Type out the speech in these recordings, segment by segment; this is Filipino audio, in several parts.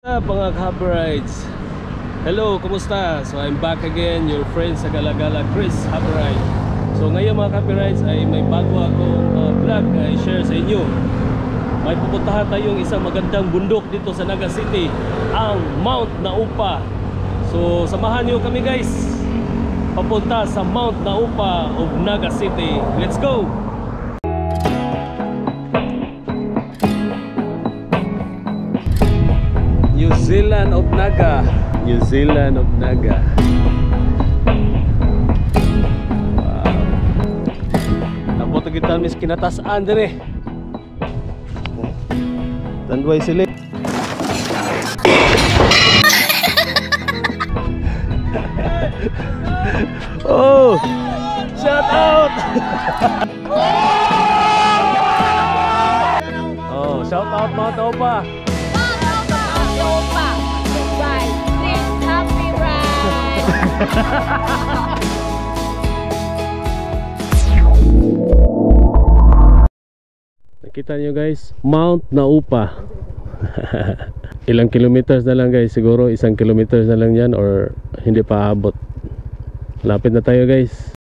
Mga Happy Rides, hello, kumusta? So I'm back again, your friend sa Gala-Gala, Chris Happy Ride. So ngayon mga Happy Rides ay may bago akong vlog na i-share sa inyo. May pupuntahan tayong isang magandang bundok dito sa Naga City, ang Mount Naupa. So samahan niyo kami guys, papunta sa Mount Naupa of Naga City. Let's go! New Zealand of Naga. New Zealand of Naga. Wow. Napoto kita mis kinatasaan dire. Tanduay sila. Oh! Shout out! Oh, shout out Mount Naupa. Nakita nyo guys, Mount Naupa. Ilang kilometers na lang guys, siguro 1 kilometers na lang yan or hindi pa abot. Lapit na tayo guys.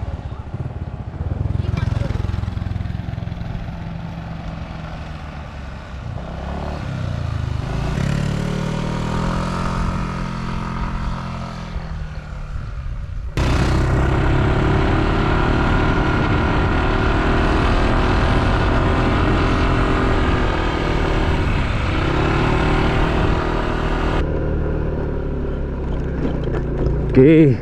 Okay,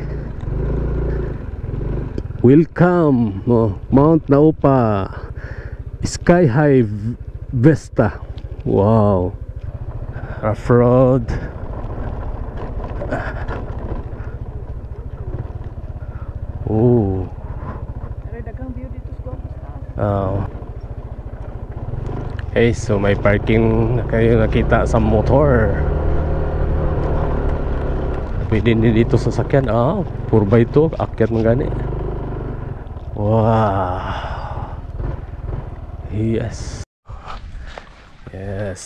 welcome Mount Naupa Sky High Vista. Wow, rough road. Oh, okay, so may parking na kayo nakita sa motor. Pwede din dito sa sakyan. 4x2 akyat man gani. Wow. Yes. Yes.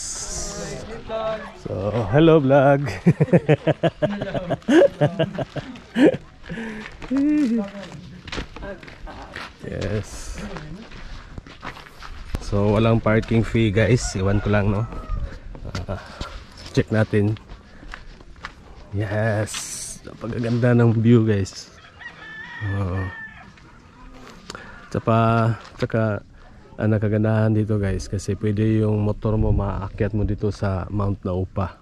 So hello vlog. Yes. So walang parking fee guys. Iwan ko lang no. Check natin. Yes, napakaganda ng view guys. Tsaka ang nakagandahan dito guys, kasi pwede yung motor mo maakyat mo dito sa Mount Naupa.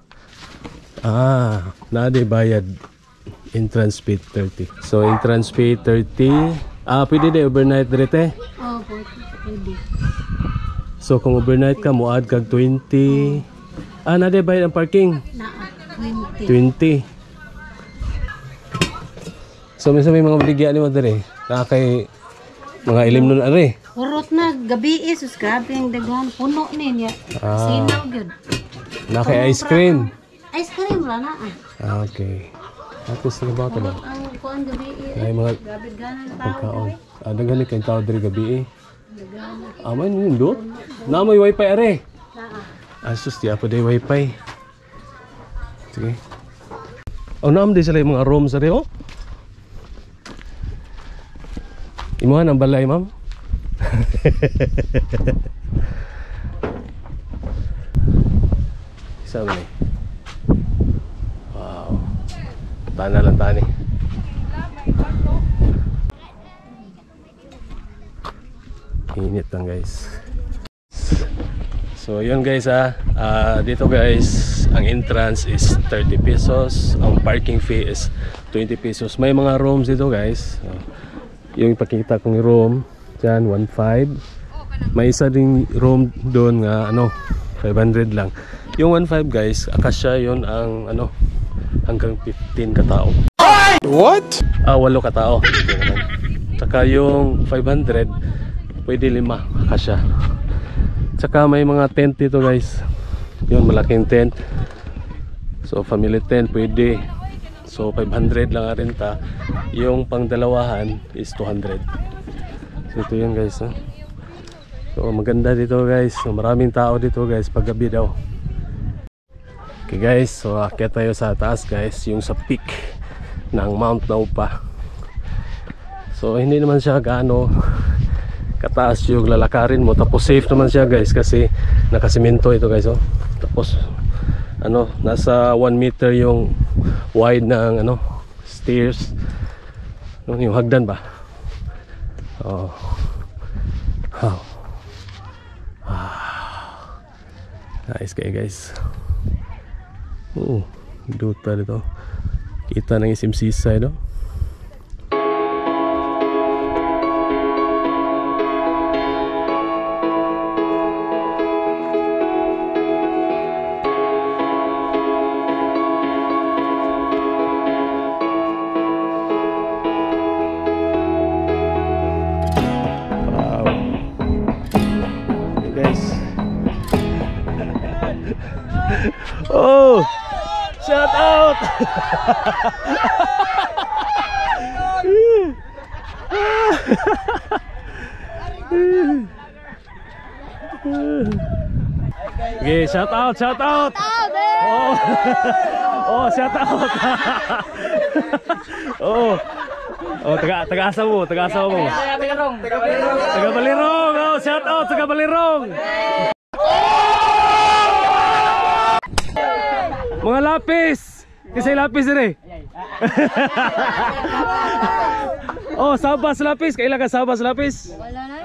Nade bayad entrance fee 30. So entrance fee 30. Pwede din overnight direte? Pwede. So kung overnight ka, muad kag 20. Nade bayad ang parking? 20. So minsan may mga baligya ni mo dere. Kay mga ilim nun are. Urot na gabi sus grabe ang daghan puno niya. Sinaw gyud. Na kay ice cream. Ice cream ra na. Okay. Tapos na ba ito ba? Ang kuan gabi ay mga grabe ganan na pagkaon. Daghan kay tao dere gabi. May nindot. Na may wifi are. Sus di apa day wifi. Sige. Naam din sila yung mga rooms ari oh. Imuhan ang balay ma'am. Isa mo ni. Wow. Tana lang tani. Init lang guys. So yun guys dito guys ang entrance is 30 pesos, ang parking fee is 20 pesos. May mga rooms dito guys. Yung ipakita kong room dyan 1.5. May isa ding room doon nga 500 lang. Yung 1.5 guys, akasya yun ang hanggang 15 katao. What? 8 katao. Tsaka yung 500 pwede 5 akasya. Tsaka may mga tent dito guys. Yun, malaking tent. So family tent pwede. So 500 lang ang renta. Yung pangdalawahan is 200. So ito yun guys. So maganda dito guys. So, maraming tao dito guys pag gabi daw. Okay guys, so akyat tayo sa taas guys, yung sa peak ng Mount Naupa. So hindi naman siya gaano kataas yung lalakarin mo, tapos safe naman siya guys kasi nakasimento ito guys, oh. Tapos ano, nasa 1 meter yung wide ng ano, stairs, yung hagdan ba. Oh. Wow. Nice kayo guys. Duta dito. Kita ng SM Seaside, no? Wow. Hey guys. Oh! Shout out! Okay, shout out, shout out! Oh, oh, shout out! Oh, oh, taga-asa mo, taga-asa mo. Taga-Balirong! Oh, shout out, taga-Balirong! Mga lapis! Kasi lapis din eh. Oh, sabas lapis. Kailan ka sabas lapis? Wala na.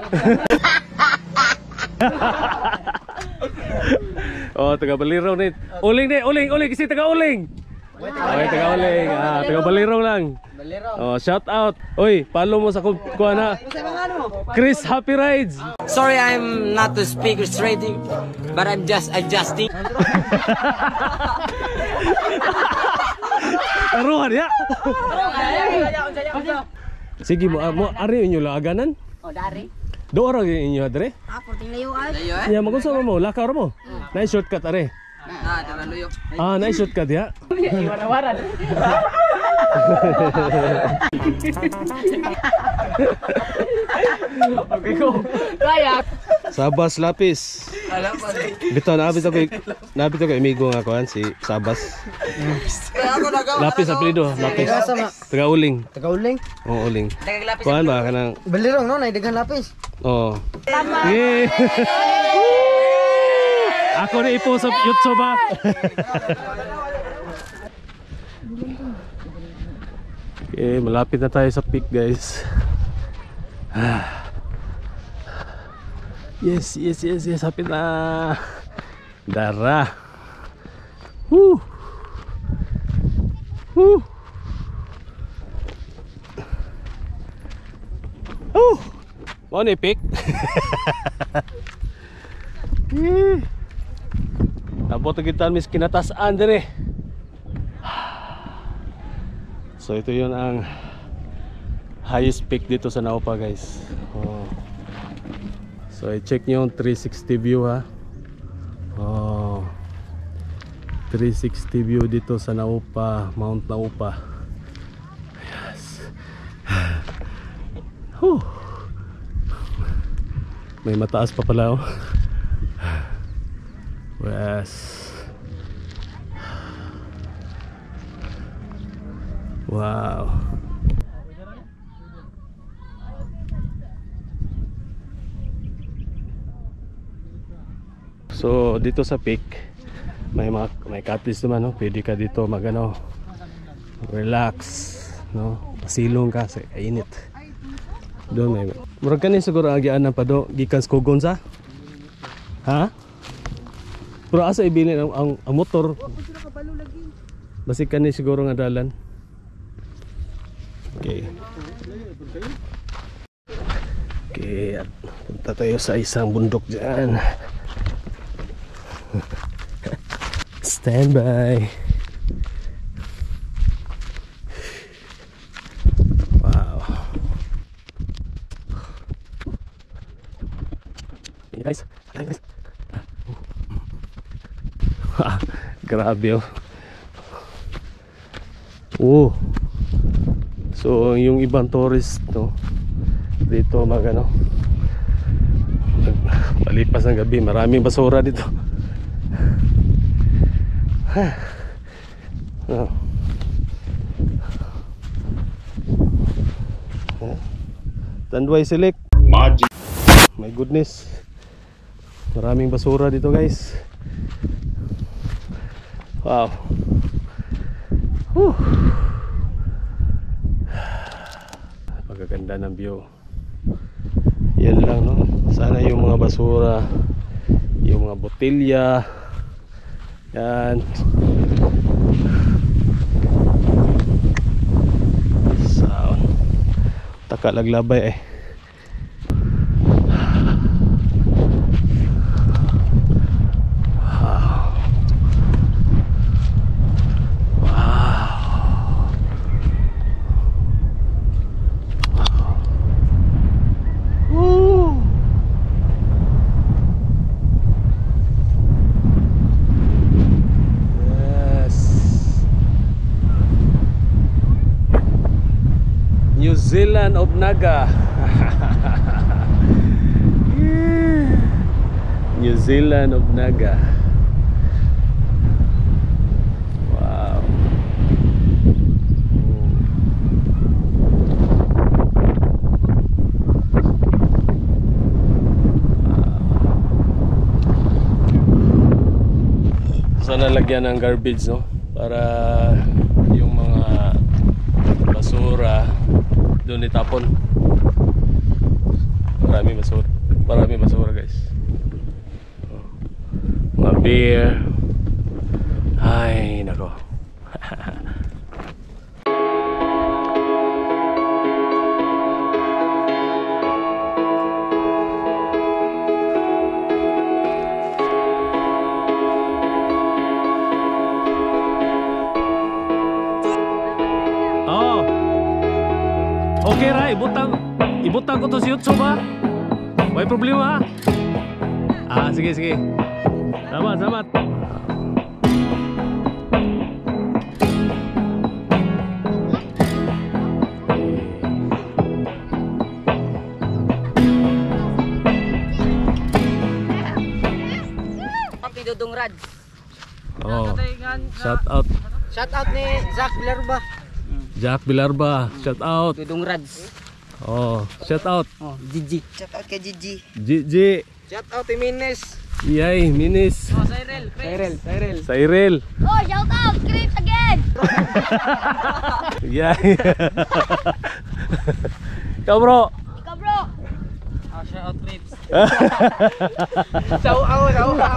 Oh, taga-Balirong din. Uling din, uling, uling. Kasi taga-uling. Okay, taga-uling. Taga-Balirong lang. Oh, shout out. Oy, follow mo sa kuha na. Chris Happy Rides. Sorry, I'm not to speak straight, but I'm just adjusting. Taruhan ya. Sige mo, ari inyo laganan? O, dari. Do ra inyo adre? Porting layo ay. Ya, magunsa mo, lakaw mo. Na shortcut are. Na shortcut ya. Iwan-iwanan. Okay ko. Kaya. Sabas lapis. Bitaw nabit ako amigo nga kuan si Sabas. Lapis apelyido, lapis. Taga-uling. Taga-uling? Oo, uling. Kuan ba kanang Balirong no, naidagan lapis. Oo. Yeah. Ako na ipo sa YouTube ba? Okay, malapit na tayo sa peak guys. Yes, yes, yes, yes, hapit na. Dara. Woo. Woo. Oh. Mau ni peak. Abot kita mis kinatasan dire. So ito yun ang highest peak dito sa Naupa guys. Oh. So i-check nyo yung 360 view ha. Oh. 360 view dito sa Naupa, Mount Naupa. Yes. May mataas pa pala oh. Yes. Wow. So dito sa peak may cottage naman no, pwede ka dito magano relax no, pasilong ka sa kainit. Doon may murag kanin siguro agianan pa do gikan sa Kugon sa. Ha? Pero asa ibilin ang motor. Basi kanin siguro nga dalan. Okay. Okay, at punta tayo sa isang bundok dyan. Stand by. Wow. Hey guys, hi guys. Grabe oh. Oh. So yung ibang tourist no dito magano palipas ng gabi, maraming basura dito. Oh. Tanduay Select. My goodness, maraming basura dito guys. Wow. Magaganda ng view. Yan lang, no? Sana yung mga basura, yung mga botelya, yan, sa takalaglabay eh. New Zealand of Naga. New Zealand of Naga. Wow. Sana lagyan ng garbage, no? Para yung mga basura doon itapon. Maraming basura guys. Mga beer. Ay nako. Oh. Okay ra, ibutang ko to si YouTube ha. May problema ha. Sige. Salamat. Papi Dudong Rad. Oh. Shout out ni Zach Bilarba. Jack Bilarba, shout out. Dudong Rads. Oh, shout out. Oh, Gigi. Shout out kay Gigi. Gigi. Shout out kay Mines. Yay, Minis. Oh, Cyril. Oh, shout out, Chris again. Yay. Ikaw bro. Ikaw bro. Oh, shout out Crips. Shout out.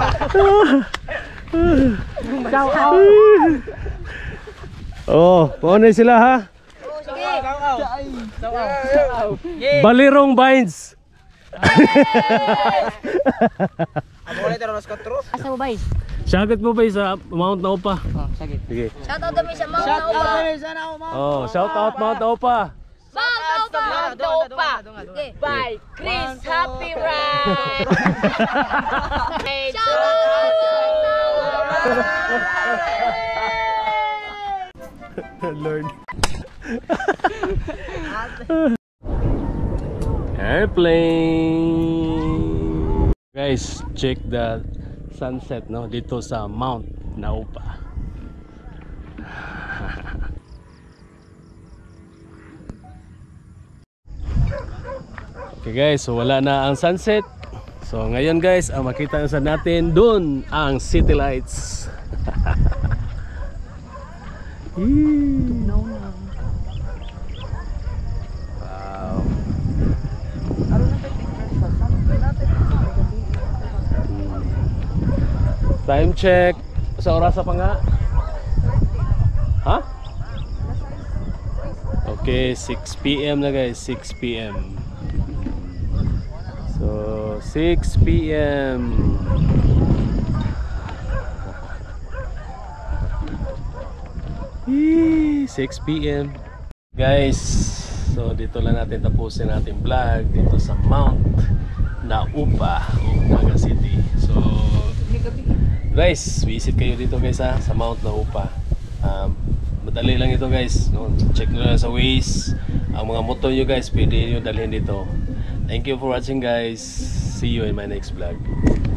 Oh, paano sila ha? Oh, sige. Balirong Vines. Asa mo ba? Shagat mo ba sa Mount Naupa? Oh, sagit. Sige. Shout out kami sa Mount Naupa. Oh, shout out Mount Naupa. Mount Naupa. Bye, Chris. Happy ride. Shout out. Lord. Airplane. Guys, check the sunset no dito sa Mount Naupa. Okay guys, so wala na ang sunset. So ngayon guys, ang makita sa natin doon ang city lights. Wow. Time check. Sa orasa pa nga? Ha? Okay, 6 PM na guys, 6 PM. So, 6 PM. Yee, 6 PM. Guys, so dito lang natin tapusin natin vlog dito sa Mount Naupa, Naga City. So, guys, visit kayo dito guys ha, sa Mount Naupa. Madali lang ito guys, no? Check nyo lang sa Waze. Ang mga motor nyo guys, pwede nyo dalhin dito. Thank you for watching guys. See you in my next vlog.